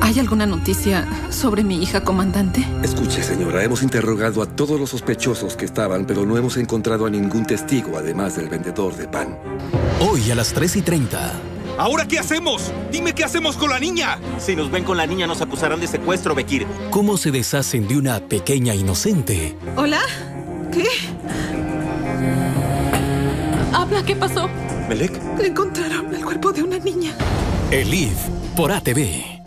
¿Hay alguna noticia sobre mi hija, comandante? Escuche, señora, hemos interrogado a todos los sospechosos que estaban, pero no hemos encontrado a ningún testigo, además del vendedor de pan. Hoy a las 3:30. ¿Ahora qué hacemos? Dime qué hacemos con la niña. Si nos ven con la niña nos acusarán de secuestro, Bekir. ¿Cómo se deshacen de una pequeña inocente? ¿Hola? ¿Qué? Habla, ¿qué pasó? ¿Melek? Encontraron el cuerpo de una niña. Elif, por ATV.